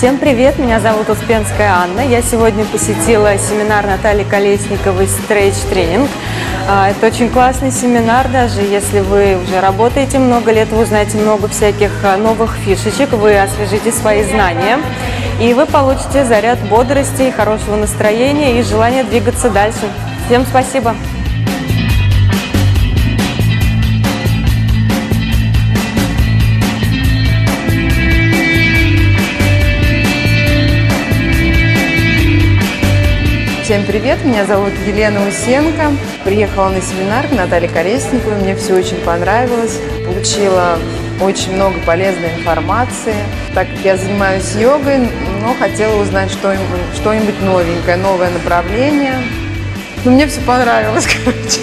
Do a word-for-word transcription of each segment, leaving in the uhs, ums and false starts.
Всем привет, меня зовут Успенская Анна. Я сегодня посетила семинар Натальи Колесниковой «Stretch Training». Это очень классный семинар, даже если вы уже работаете много лет, вы узнаете много всяких новых фишечек, вы освежите свои знания, и вы получите заряд бодрости, хорошего настроения и желания двигаться дальше. Всем спасибо! Всем привет, меня зовут Елена Усенко. Приехала на семинар к Наталье Колесниковой, мне все очень понравилось. Получила очень много полезной информации. Так как я занимаюсь йогой, но хотела узнать что-нибудь, что-нибудь новенькое, новое направление. Но мне все понравилось, короче.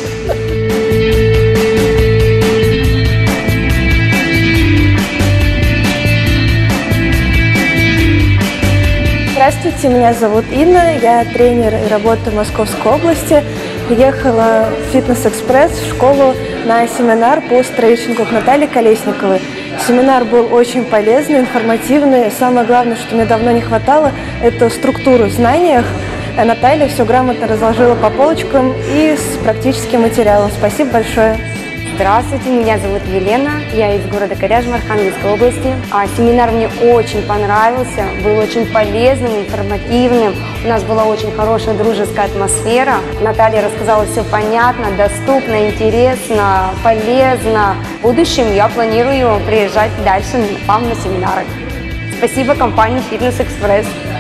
Здравствуйте, меня зовут Инна, я тренер и работаю в Московской области. Приехала в Фитнес-экспресс в школу на семинар по стретчингу к Наталье Колесниковой. Семинар был очень полезный, информативный. Самое главное, что мне давно не хватало, это структуру в знаниях. Наталья все грамотно разложила по полочкам и с практическим материалом. Спасибо большое. Здравствуйте, меня зовут Елена, я из города Коряжма, Архангельской области. А, семинар мне очень понравился, был очень полезным, информативным. У нас была очень хорошая дружеская атмосфера. Наталья рассказала все понятно, доступно, интересно, полезно. В будущем я планирую приезжать дальше к вам на семинары. Спасибо компании Фитнес-экспресс.